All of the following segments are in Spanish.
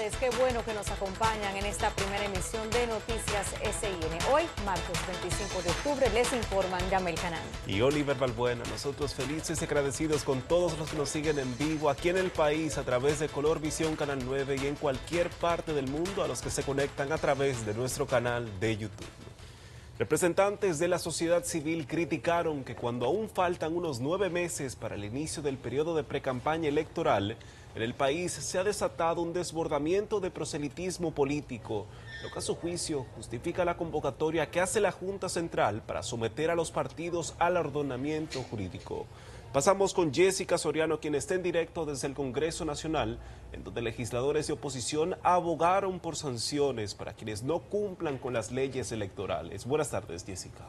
tardes, qué bueno que nos acompañan en esta primera emisión de Noticias SIN. Hoy, martes 25 de octubre, les informan Yamel Canán y Oliver Balbuena. Nosotros felices y agradecidos con todos los que nos siguen en vivo aquí en el país a través de Color Visión Canal 9 y en cualquier parte del mundo a los que se conectan a través de nuestro canal de YouTube. Representantes de la sociedad civil criticaron que cuando aún faltan unos 9 meses para el inicio del periodo de precampaña electoral, en el país se ha desatado un desbordamiento de proselitismo político, lo que a su juicio justifica la convocatoria que hace la Junta Central para someter a los partidos al ordenamiento jurídico. Pasamos con Jessica Soriano, quien está en directo desde el Congreso Nacional, en donde legisladores de oposición abogaron por sanciones para quienes no cumplan con las leyes electorales. Buenas tardes, Jessica.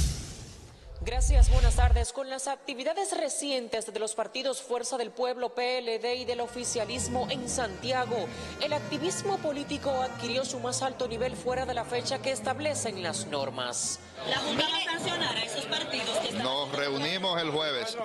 Gracias, buenas tardes. Con las actividades recientes de los partidos Fuerza del Pueblo, PLD y del oficialismo en Santiago, el activismo político adquirió su más alto nivel fuera de la fecha que establecen las normas. ¿La Junta va a sancionar a esos partidos que están... Nos reunimos el jueves,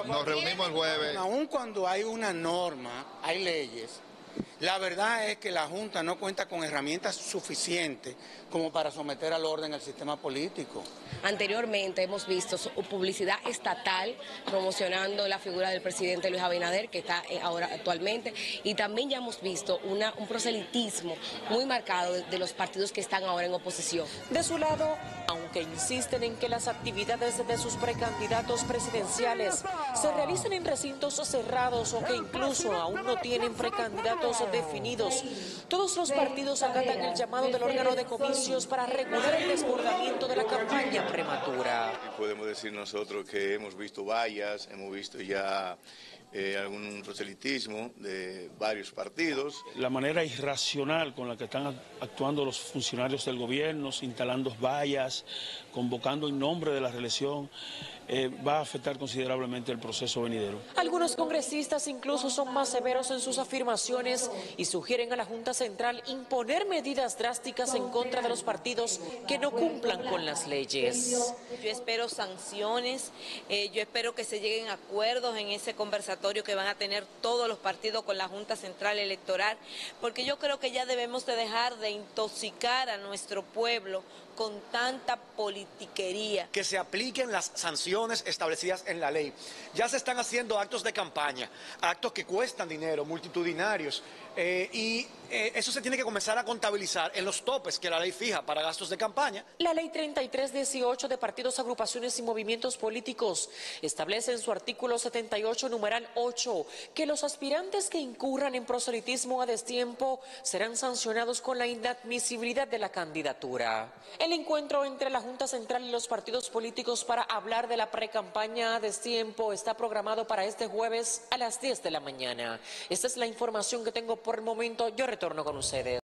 Aún cuando hay una norma, hay leyes, la verdad es que la Junta no cuenta con herramientas suficientes como para someter al orden al sistema político. Anteriormente hemos visto publicidad estatal promocionando la figura del presidente Luis Abinader, que está ahora actualmente, y también ya hemos visto un proselitismo muy marcado de los partidos que están ahora en oposición. De su lado, aunque insisten en que las actividades de sus precandidatos presidenciales se realicen en recintos cerrados o que incluso aún no tienen precandidatos definidos, todos los partidos acatan el llamado del órgano de comicios para regular el desbordamiento de la campaña prematura. Y podemos decir nosotros que hemos visto vallas, hemos visto ya algún proselitismo de varios partidos. La manera irracional con la que están actuando los funcionarios del gobierno, instalando vallas, convocando en nombre de la reelección, va a afectar considerablemente el proceso venidero. Algunos congresistas incluso son más severos en sus afirmaciones y sugieren a la Junta Central imponer medidas drásticas en contra de los partidos que no cumplan con las leyes. Yo espero sanciones, yo espero que se lleguen a acuerdos en ese conversatorio que van a tener todos los partidos con la Junta Central Electoral, porque yo creo que ya debemos de dejar de intoxicar a nuestro pueblo con tanta politiquería. Que se apliquen las sanciones establecidas en la ley. Ya se están haciendo actos de campaña, actos que cuestan dinero, multitudinarios, y eso se tiene que comenzar a contabilizar en los topes que la ley fija para gastos de campaña. La ley 3318 de partidos, agrupaciones y movimientos políticos establece en su artículo 78, numeral 8, que los aspirantes que incurran en proselitismo a destiempo serán sancionados con la inadmisibilidad de la candidatura. El encuentro entre la Junta Central y los partidos políticos para hablar de la precampaña a destiempo está programado para este jueves a las 10 de la mañana. Esta es la información que tengo por el momento. Yo retorno con ustedes.